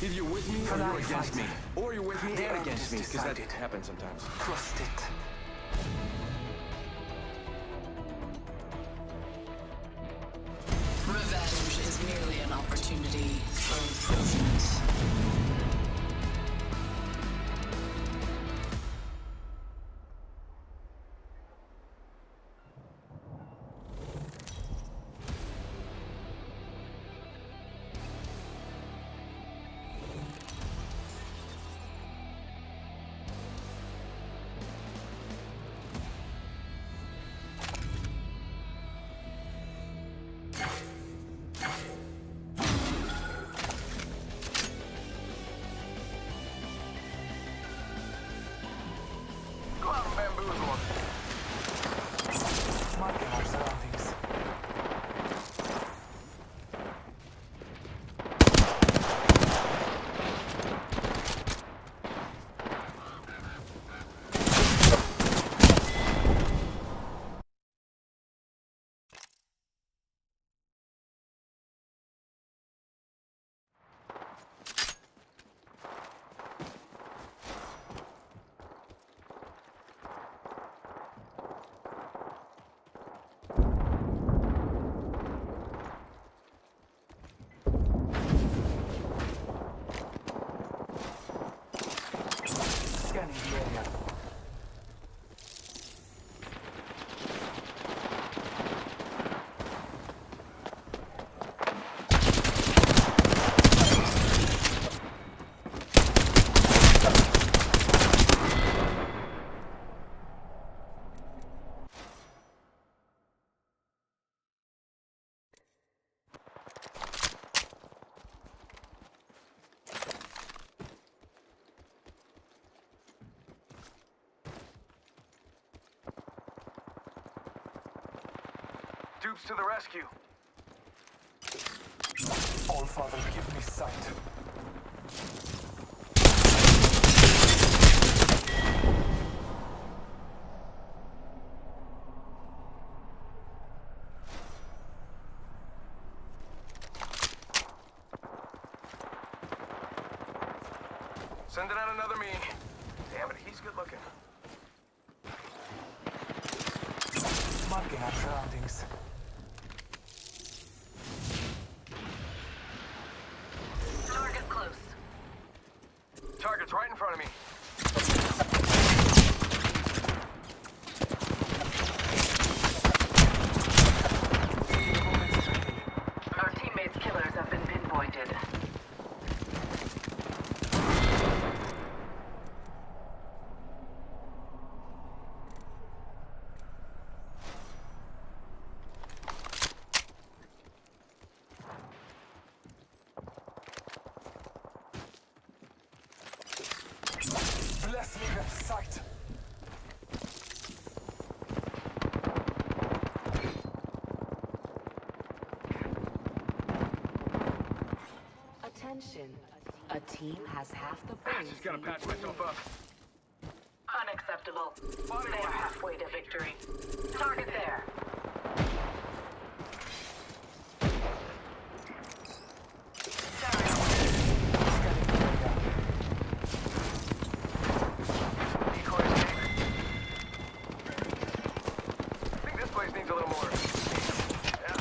Either you're with me or you're against me. Or you're with me and against me, because that happens sometimes. Trust it. Revenge is merely an opportunity for improvement. Marking our surroundings. Scanning the area. Dupes to the rescue. All Father, give me sight. Sending out another me. Damn it, he's good looking. Marking our surroundings. Target close. Target's right in front of me. Our teammates' killers have been pinpointed. Bless me with sight. Attention. A team has half the points. Just gotta patch myself up. Unacceptable. They're halfway to victory. Target there. Decoys taken. I think this place needs a little more. Yeah.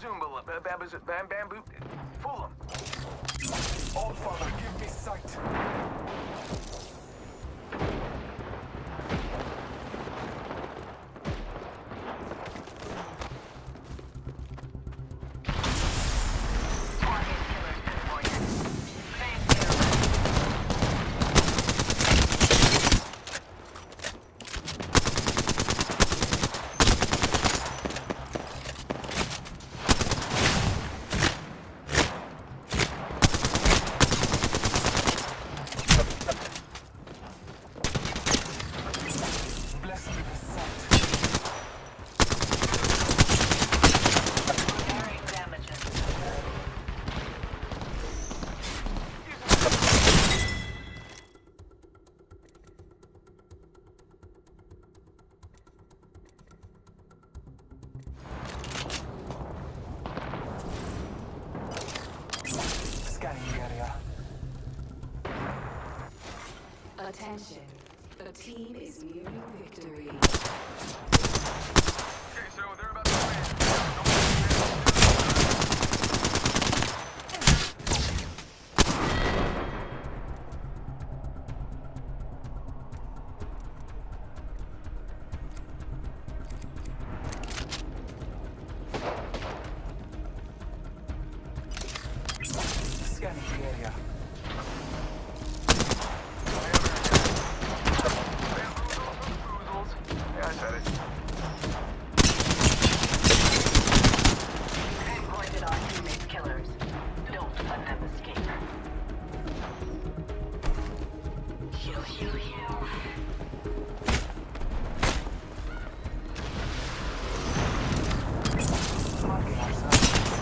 Bamboo. Fool him. All Father, give me sight. Bless me with sight. Bearing damages. Scanning the area. Attention. The team is nearing victory. Okay, so they're about to win. Scanning the area. Yeah, I said it. Pinpointed our teammates' killers. Don't let them escape. Heal, heal, heal. Marking our surroundings.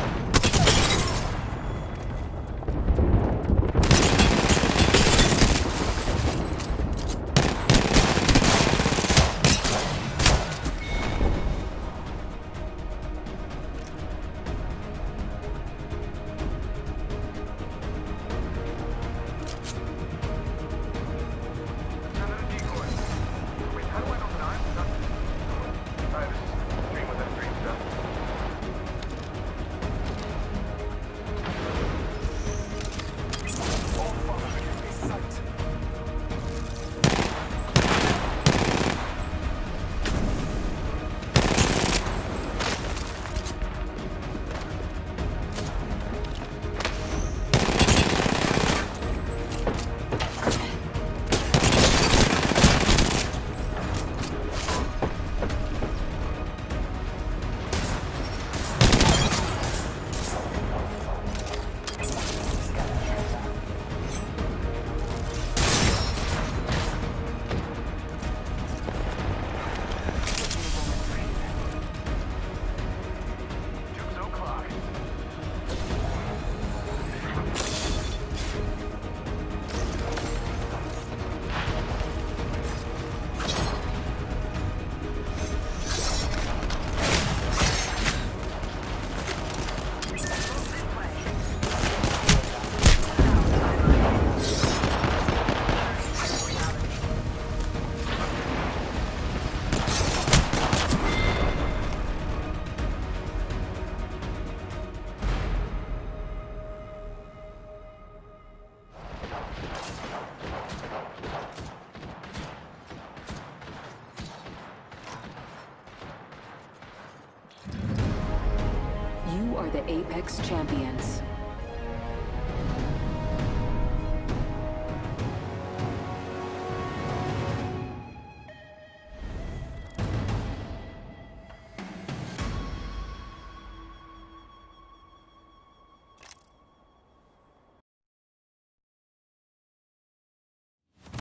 Another decoy. Wait, how do I know time? Alright, this is dream within a dream stuff. All Father, give me sight. Juke's o'clock. You are the Apex champions.